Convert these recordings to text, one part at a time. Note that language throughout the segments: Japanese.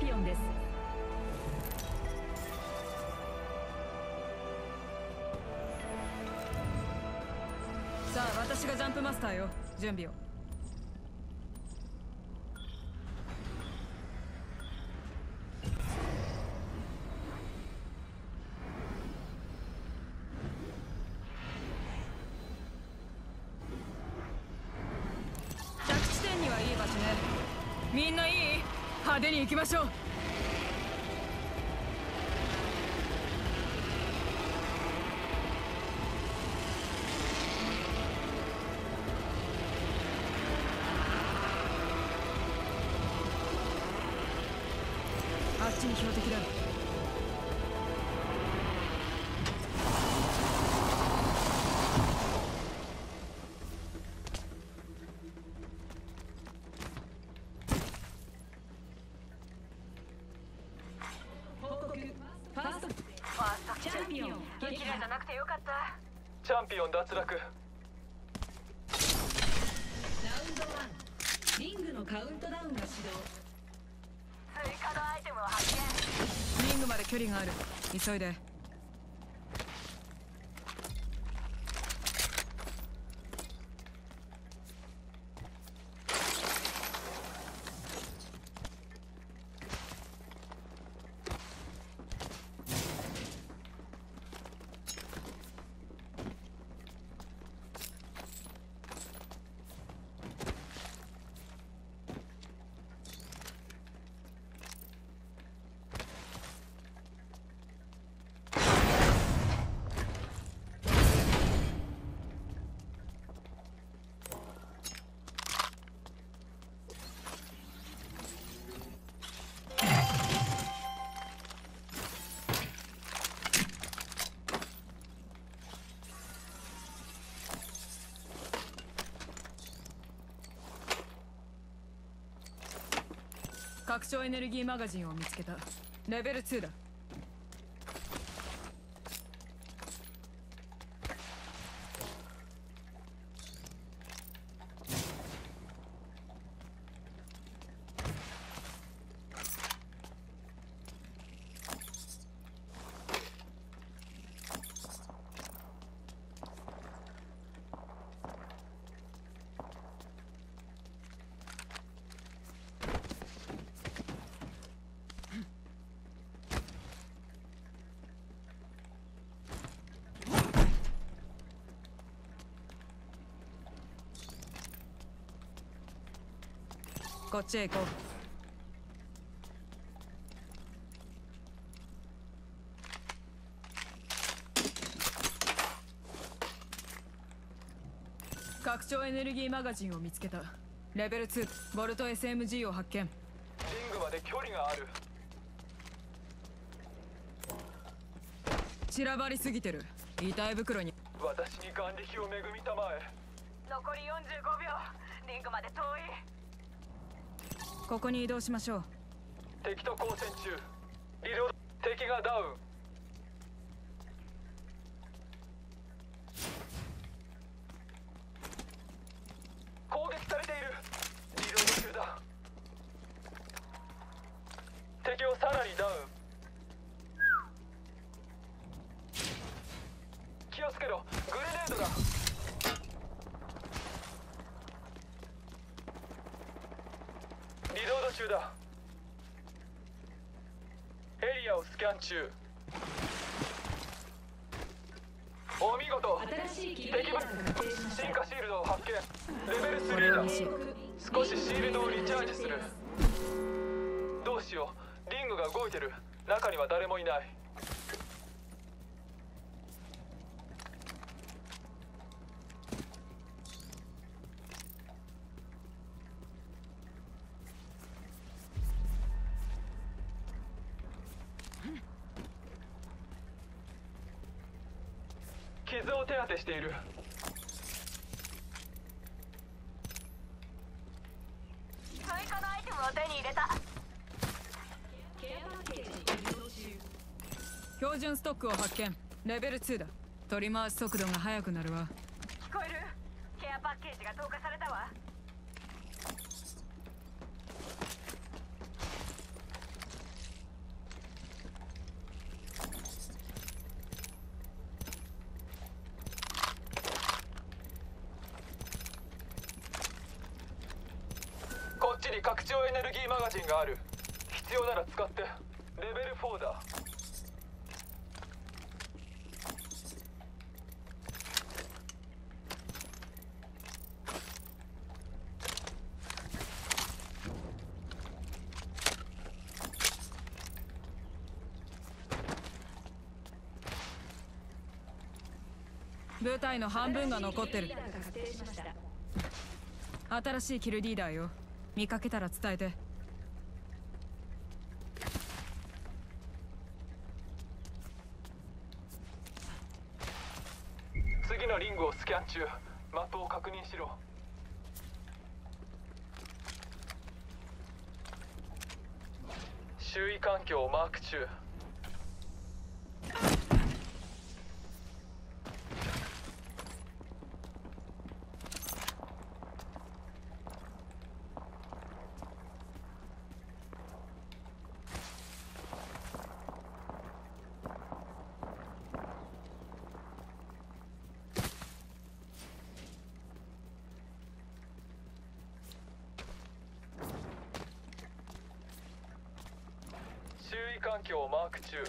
ピオンです。さあ、私がジャンプマスターよ。準備を。着地点にはいい場所ね。みんないい？派手に行きましょう。あっちに標的だ。ファーストチャンピオン激励じゃなくてよかった。 チャンピオン脱落。 ラウンド1、リングのカウントダウンが始動。 追加のアイテムを発見。 リングまで距離がある。急いで。拡張エネルギーマガジンを見つけた。レベル2だ。こっちへ行こう。拡張エネルギーマガジンを見つけた。レベル2、ボルト SMG を発見。 リングまで距離がある。 散らばりすぎてる。遺体袋に。 私に眼力を恵みたまえ。 残り45秒。リングまで遠い。 ここに移動しましょう。 敵と交戦中。リロード。敵がダウン。攻撃されている。リロード中だ。敵をさらにダウン。気をつけろ。グレネードだ。リロード中だ。エリアをスキャン中。お見事。敵バ進化シールドを発見。レベル3だ。少しシールドをリチャージする。どうしよう。リングが動いてる。中には誰もいない。傷を手当てしている。 追加のアイテムを手に入れた。 標準ストックを発見。レベル2だ。取り回し速度が速くなるわ。 聞こえる？ケアパッケージが投下されたわ。 拡張エネルギーマガジンがある。必要なら使って。レベル4だ。 部隊の半分が残ってる。新しいキルリーダーよ。見かけたら伝えて。 次のリングをスキャン中。マップを確認しろ。周囲環境をマーク中。周囲環境をマーク中。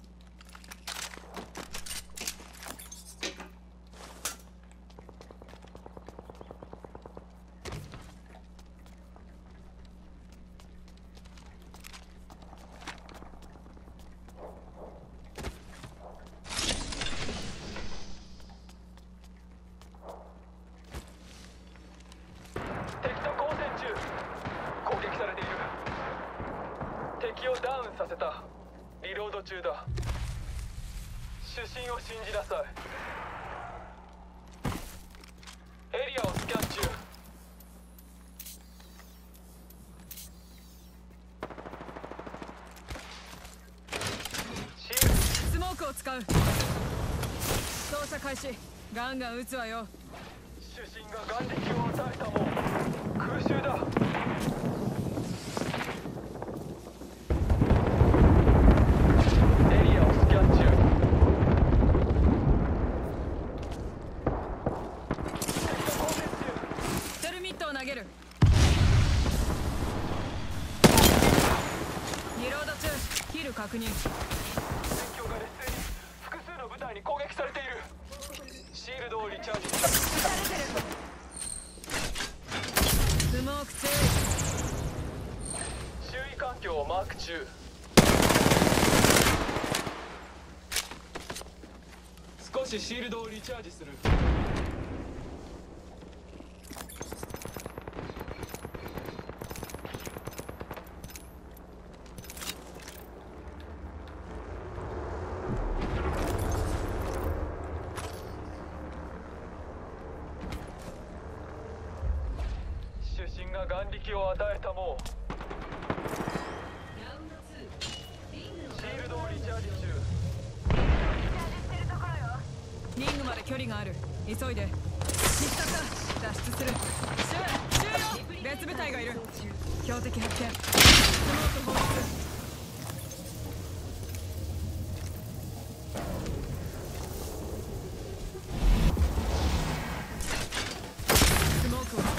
敵と交戦中。攻撃されている。敵をダウンさせた。リロード中だ。主審を信じなさい。エリアをスキャン中。 スモークを使う。操作開始。ガンガン撃つわよ。 主審が眼力を与えたもん。空襲だ。 確認。 戦況が劣勢に。複数の部隊に攻撃されている。シールドをリチャージした。 スモーク中。 周囲環境をマーク中。少しシールドをリチャージする。眼力を与えたもう。シールドをリチャージ中。 リングまで距離がある。急いで。必殺だ。脱出する。終了。別部隊がいる。標的発見。スモーク放出。スモークを使う。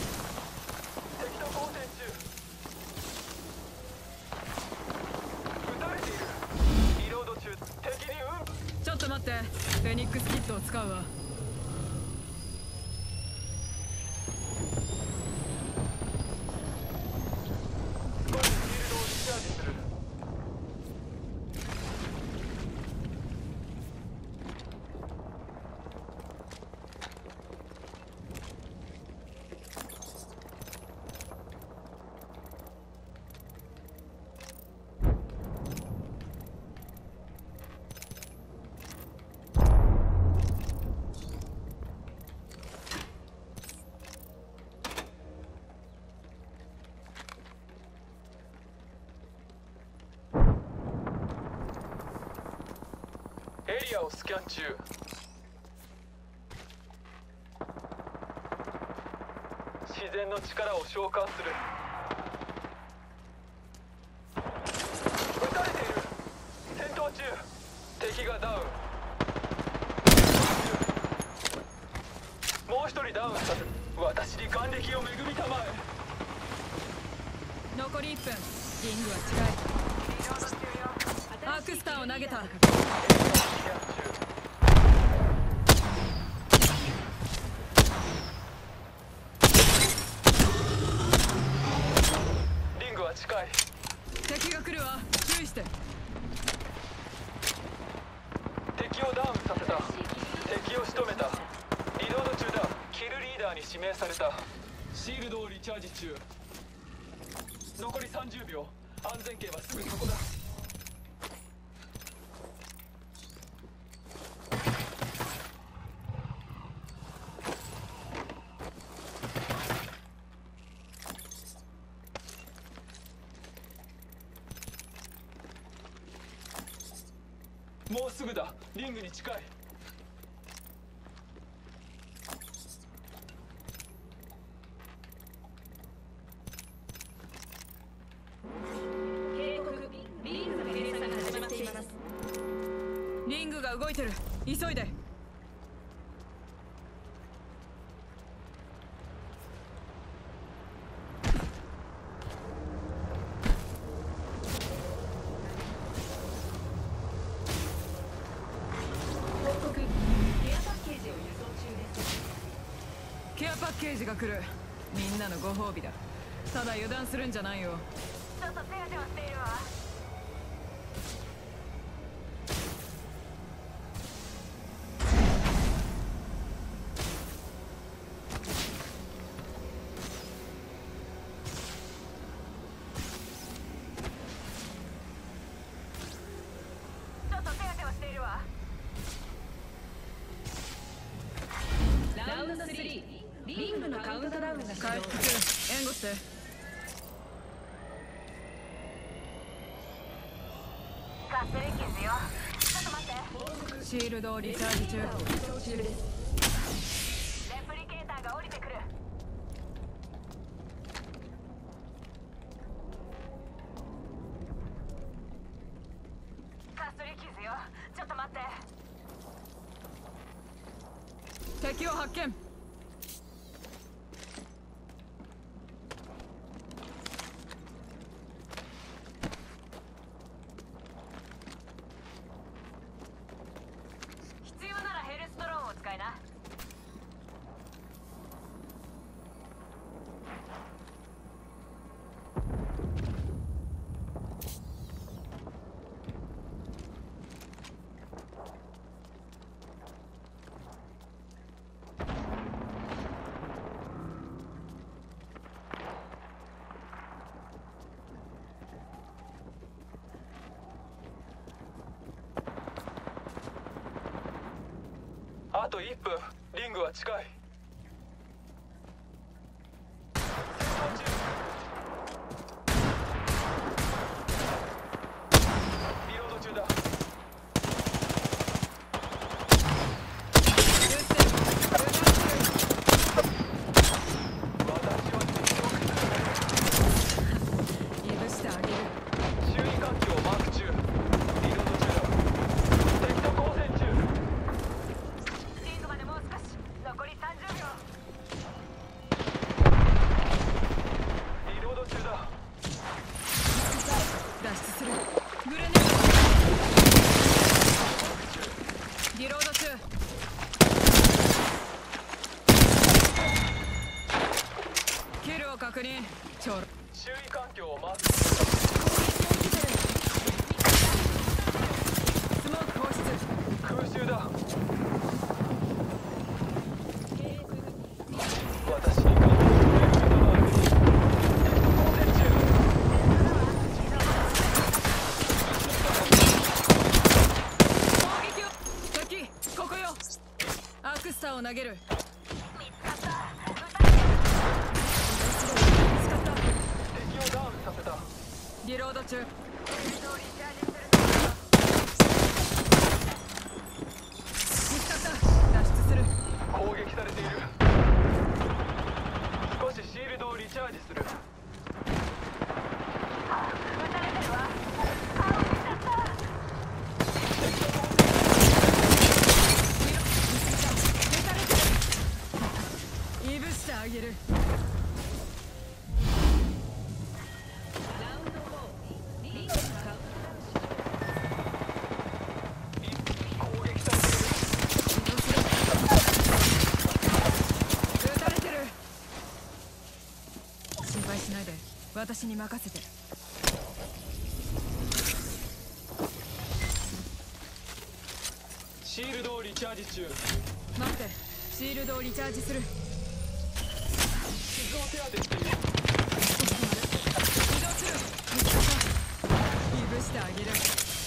ちょっと待って。フェニックスキットを使うわ。エリアをスキャン中。自然の力を召喚する。撃たれている。戦闘中。敵がダウン。もう一人ダウンさせる。私に眼力を恵みたまえ。 残り1分。リングは近い。アークスターを投げた。 リングは近い。 敵が来るわ。注意して。 敵をダウンさせた。敵を仕留めた。リロード中だ。キルリーダーに指名された。シールドをリチャージ中。残り30秒。安全圏はすぐそこだ。もうすぐだ。リングに近い。 リングが動いてる。急いで。ケアパッケージが来る。みんなのご褒美だ。ただ油断するんじゃないよ。 ちょっと手当てをしているわ。ちょっと手当てをしているわ。 ラウンド3。リングのカウントダウンが回復中。援護して。 ガスレキズよ。ちょっと待って。 シールドをリチャージ中。 レプリケーターが降りてくる。ガスレキズよ。ちょっと待って。 敵を発見。 必要ならヘルストローンを使いな。 あと1分。リングは近い。リロード中だ。 イブしてあげる。 周囲環境をマーク中。リロード中だ。敵と交戦中。 リングまでもう少し。残り30秒。 リロード中だ。 脱出する。グレネード。リロード中。キルを確認。ちょろ。 周囲環境をマーク。 スモーク放出。 空襲だ。私に関係することがある。交戦中。 攻撃を。敵、ここよ。アークスターを投げる。 見つかった。 見つかった。 敵をダウンさせた。 リロード中。 リチャージする。 見つかった。脱出する。 攻撃されている。少しシールドをリチャージする。 撃たれてるわ。あ、撃っちゃった。 いぶしてあげる。 私に任せて。 シールドをリチャージ中。 待って、シールドをリチャージする。 傷を手当てしている。 移動する。見つかった。許してあげる。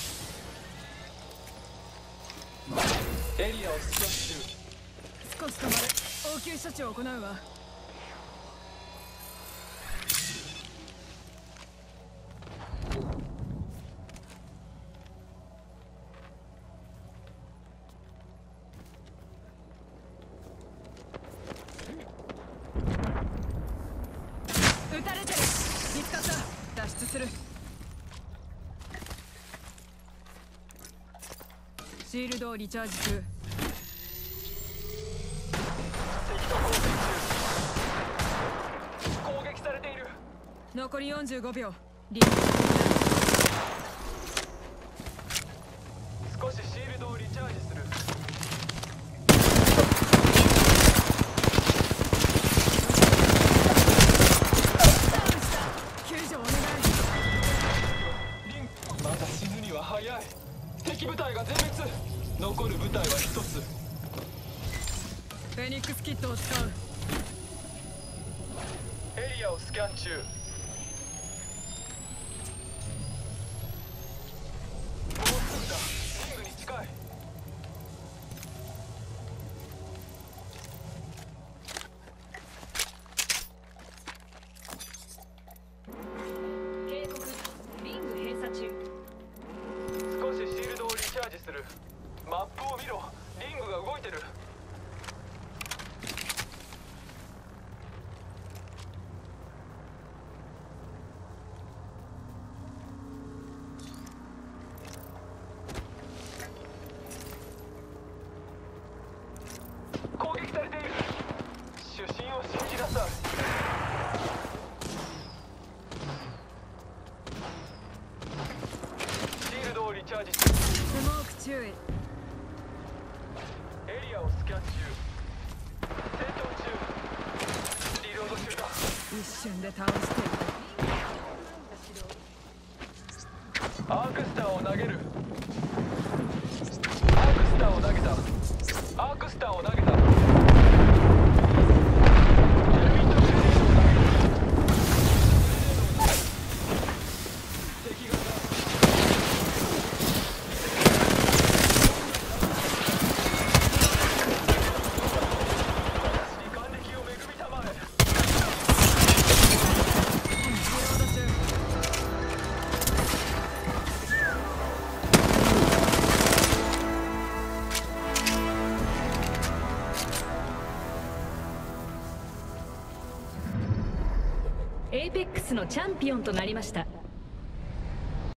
エリアをスキャン中。 少し止まる。応急処置を行うわ。撃たれてる。見つかった。脱出する。シールドをリチャージ中。 敵と交戦中。攻撃されている。 残り45秒。リング。 少しシールドをリチャージする。 救助お願い。 リンまだ死ぬには早い。敵部隊が全滅。残る部隊は一つ。 フェニックスキットを使う。 エリアをスキャン中。もうすぐだ。リングに近い。 警告、リング閉鎖中。 少しシールドをリチャージする。マップを見ろ。リングが動いてる。攻撃されている。主審を信じなさい。シールドをリチャージする。 スモーク注意。 エリアをスキャン中。戦闘中。リロード中だ。 一瞬で倒している。 アークスターを投げる。アークスターを投げた。アークスターを投げた。ヘルミットグレネードを投げる。敵がいた。私に還暦を恵みたまえ。 リロード中。 エイペックスのチャンピオンとなりました。